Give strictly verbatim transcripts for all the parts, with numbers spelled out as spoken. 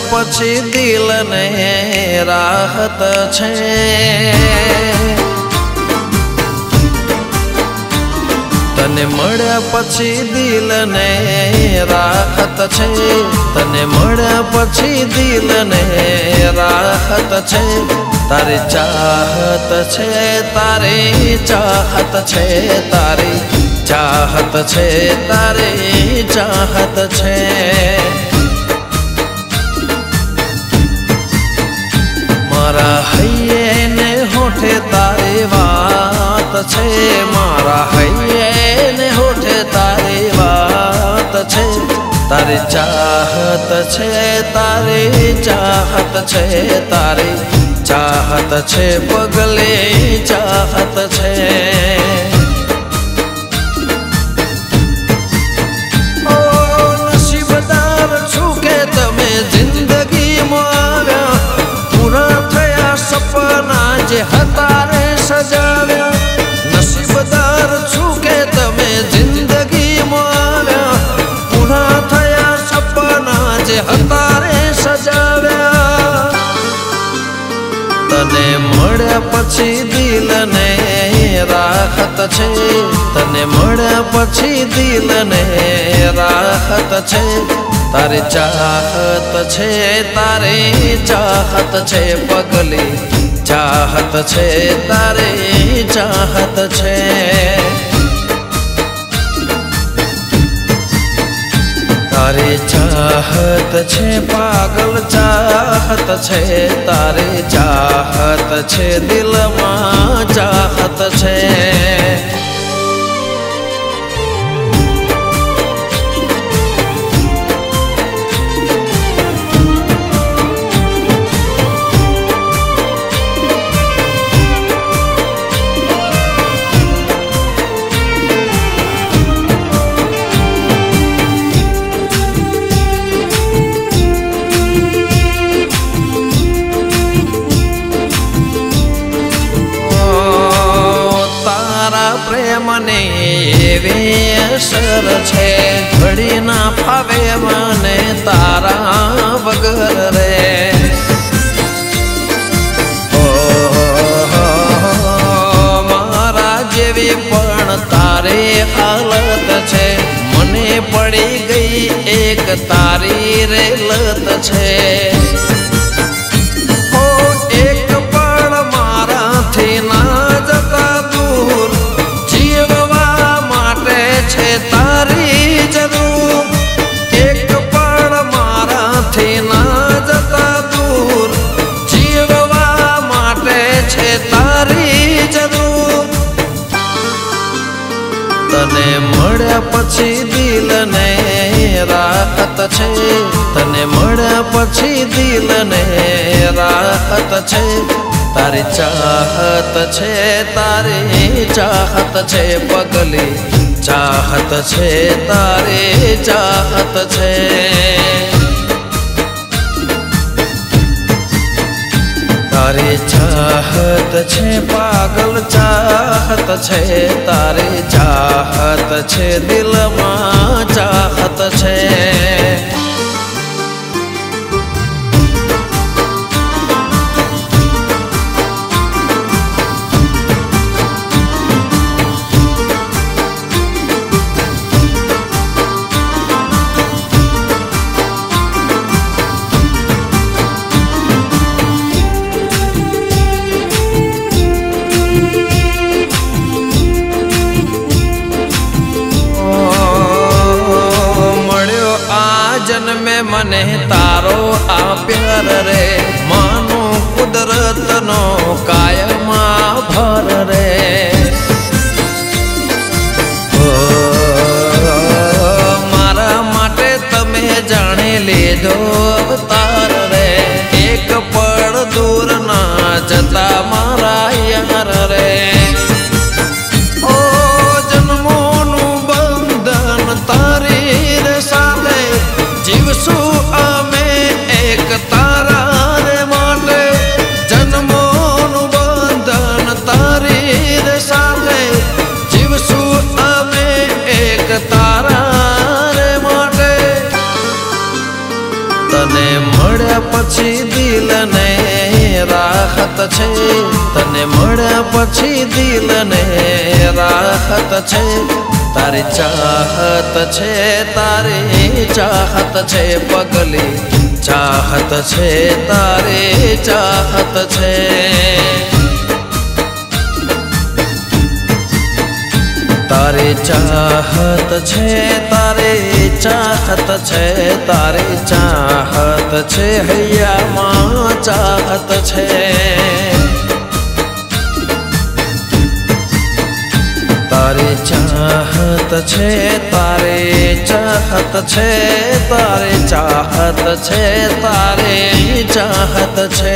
पछी दिल ने राहत छे। तने मळ्या पछी दिल ने राहत छे। तने मळ्या पछी दिल ने राहत छे। तारी चाहत छे तारी चाहत छे तारी चाहत छे तारी चाहत छे। मारा हैये ने होठे तारी वात छे। मारा हैये ने होठे तारी वात छे। तारी चाहत छे तारी चाहत छे तारी चाहत छे पगले चाहत छे। ओ नसीबदार छू के तमे जिंदगी में आव्या। पूरा थया सपना जे हतारे सजाव्या। नसीबदार छू के तमे जिंदगी में आव्या। पूरा थया सपना जे हतारे सजाव्या। तने मळ्या पछी दिल ने राहत छे। तने मळ्या पछी दिल ने राहत छे। तारी चाहत छे तारी चाहत छे पगली चाहत छे तारी चाहत छे। तारी चाहत छे पागल चाहत छे। तारी चाहत छे दिल में चाहत छे। मने एवे असर छे। घड़ी ना फावे मने तारा वगर रे। ओ मारा जेवी पण तारे हालत छे। मने पड़ी गई एक तारी रे लत छे। ओ एक पण मारा थी ना जता दूर। तारी जरूर एक पण मारा थी ना जता दूर। जीववा माटे छे तारी जरूर। तने मळ्या पछी दिल ने राहत छे। तने मळ्या पछी दिल ने राहत छे। तारी चाहत छे तारी चाहत छे पगली चाहत छे तारे चाहत छे। तारे चाहत छे पागल चाहत छे तारे चाहत छे दिल में चाहत छे। जन्म छे तने मळ्या पछी दिल ने राहत छे तारी चाहत छे तारी चाहत छे पगली चाहत छे तारी चाहत छे तारी चाहत छे तारी चाहत छे तारी चाहत छे हैया मां चाहत छे तारी चाहत छे तारी चाहत छे तारी चाहत छे तारी चाहत छे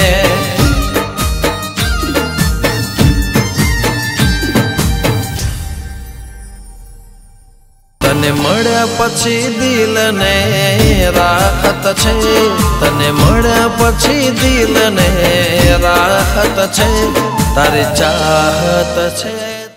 तने मळ्या पछी दिल ने राहत छे तने मळ्या पछी दिल ने राहत छे तारी चाहत छे।